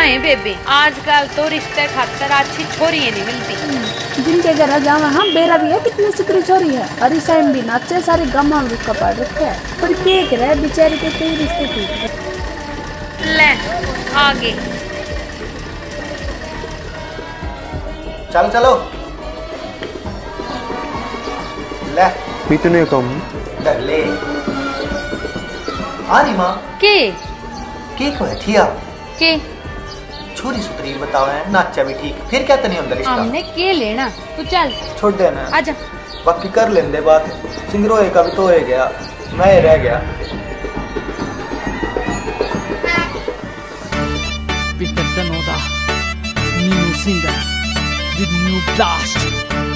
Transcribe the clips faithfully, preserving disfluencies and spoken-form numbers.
है बेबी, आजकल तो रिश्ते खातर अच्छी छोरी नहीं मिलती। जिनके घर जावा हम बेरा भी है कितनी सुतरी छोरी है, हरी साइम भी नाचे सारे गमा रुका पड़ रखे है, पर केक रहे बेचारी के कई रिश्ते टूट ले आगे चलो चलो ले इतने कम ले ले आ रही माँ के के को है थिया के छोरी सुतरी बताओ है नाचा भी ठीक फिर क्या तनी अंदर रिश्ता हमने के लेना तू चल छोड़ देना आजा बाकी कर लेंदे बात सिंगरोए का भी तो हो गया मैं रह गया Peter Tanoda new singer with new blast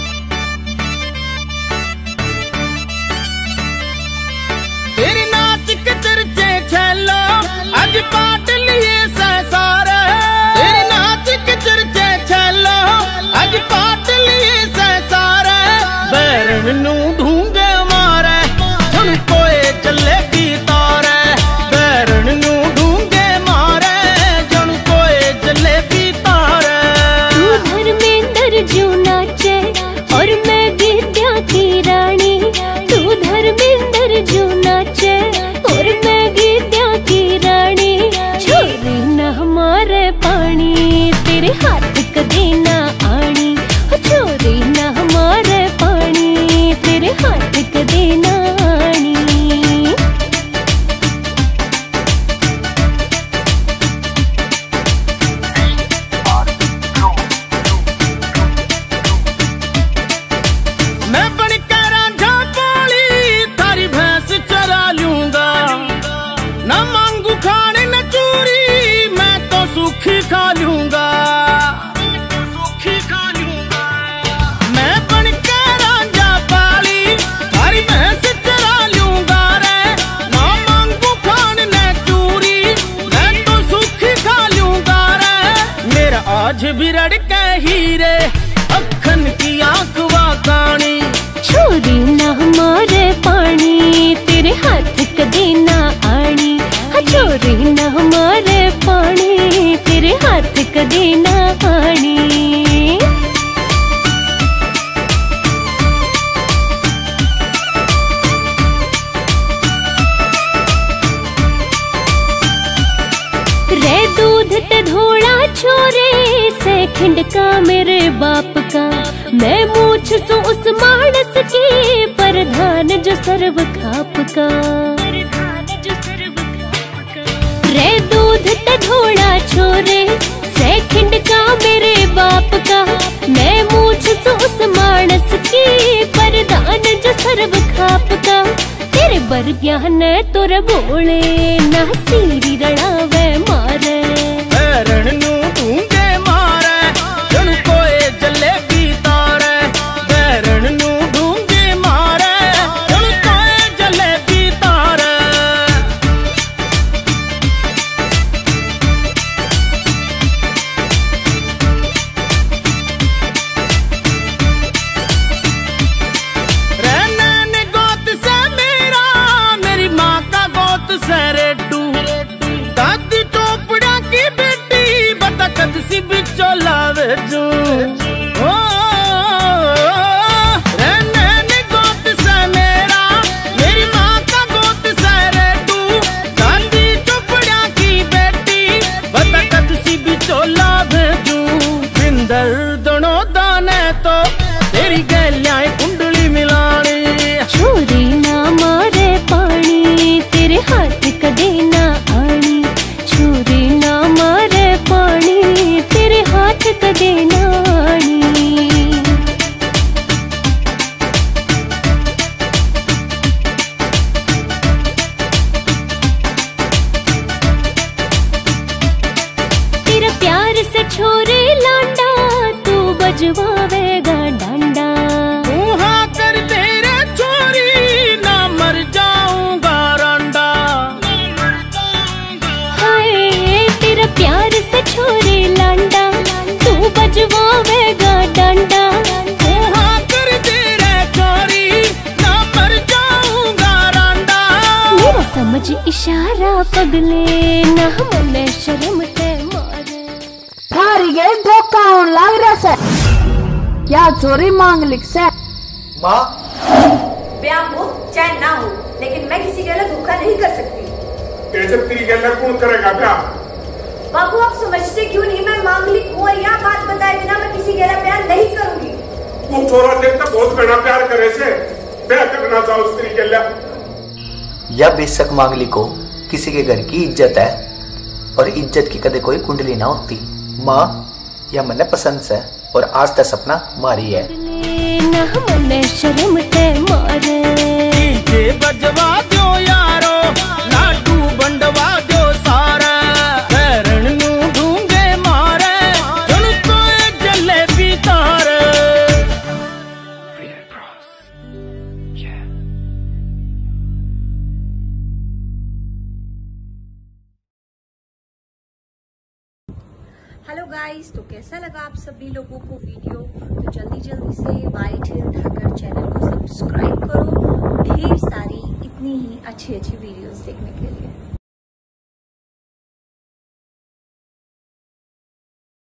तेरे नाच के चर्चे छेलो आज पाट लिए संसार तेरे नाच के चर्चे छेलो आज पाट लिए संसार बैरन नू ढूंगे मारे सुन कोए चले की तारे बैरन नू ढूंगे मारे सुन कोए चले की तारे तू धर्मेंद्र जो नाचे और मैं गीत्या की रानी तू धर्मेंद्र जो नाचे और मैं गीत्या की रानी छोरी न हमारे पानी तेरे हाथ कदे ना आनी छोरी न हमारे पानी तेरे हाथ कदे ना आनी मैं बनकर रांझा पाली थारी भैंस चरा लूंगा न मांगू खाने न चूरी मैं तो सूखी खा लूंगा मैं बनकर रांझा पाली थारी भैंस चरा लूंगा रे न मांगू खाने न चूरी मैं तो सूखी खा लूंगा रे मेरा आज भी रड़के हीरे अखन की आंख वाकानी छोरी न हमारे पानी तेरे हाथ कदे ना आनी छोरी न हमारे पानी तेरे हाथ कदे ना आनी रे दूध ते धोड़ा छोरे से खिंड का मेरे बाप का मैं मूछ सो उस मानस की प्रधान जो सर्व खाप का रे दूध ते धोड़ा छोरे से खिंड का मेरे बाप का मैं मूछ सो उस मानस की प्रधान जो सर्व खाप का तेरे बर ज्ञान तोर बोले ना सीरी रड़ावे मारे बैरन नू ढूंगे मारे जन कोए जलेबी तारे बैरन नू ढूंगे मारे जन कोए जलेबी तारे रहने ने गोत से मेरा मेरी माँ का गोत से रेडू दादी चोपड़ा की बेटी बता कद सी बिचो लावे जू ओ रहने ने गोत से मेरा मेरी माँ का गोत से रेडू दादी चोपड़ा की बेटी बता कद सी बिचो लावे जू बिंदर दोनों दाने तो तेरी गैलियां कुंडली मिलानी छोरी ना मारे पानी तेरे हाथ कदे ना आनी छोरी ना मारे पानी तेरे हाथ कदे ना आनी तेरा प्यार से छोरे लांडा तू बजवावेगा डांडा मुहा कर तेरे छोरी ना मर जाऊंगा रंडा हाय तेरा प्यार से छोरे लांडा तू बजवावेगा डांडा मुहा कर तेरे छोरी ना मर जाऊंगा रंडा मेरा समझ इशारा पगले ना मन शर्म ते मारे। मारी गए धोखा होने लग रहा से क्या चोरी मांग लिख से माँ ब्याह हो चाहे ना हो, लेकिन मैं किसी के लिए धोखा नहीं कर सकती। जब तेरी गैला कौन करेगा ब्याह? बाबू आप समझते क्यों नहीं, मैं मांगलिक हूँ और यह बात बताए बिना मैं किसी के लिए प्यार नहीं करूंगी। तू थोड़ा देर तक बहुत बड़ा प्यार करे से ब्याह करना चाहो स्त्री गैला। या बेशक मांगली को किसी के घर की इज्जत है और इज्जत की कदे कोई कुंडली ना होती। माँ यह मने पसंद से और आज तक सपना मारी है। ना मने शर्म ते मारे डीजे बजवा दो यारो, लाडू बंडवा दो सारा, पैरण नू ढूंगे मारे, जन तो जलेबी तारे। हेलो गाइस, तो कैसा लगा आप सभी लोगों को वीडियो? तो जल्दी जल्दी से वाइट हिल ठाकर चैनल को सब्सक्राइब करो ढेर सारी इतनी ही अच्छी अच्छी वीडियोस देखने के लिए।